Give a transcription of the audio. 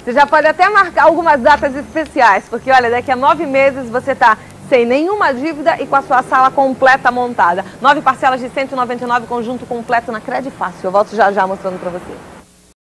Você já pode até marcar algumas datas especiais, porque olha, daqui a 9 meses você está sem nenhuma dívida e com a sua sala completa montada. 9 parcelas de R$ 199, conjunto completo na Credifácil. Eu volto já já mostrando para você.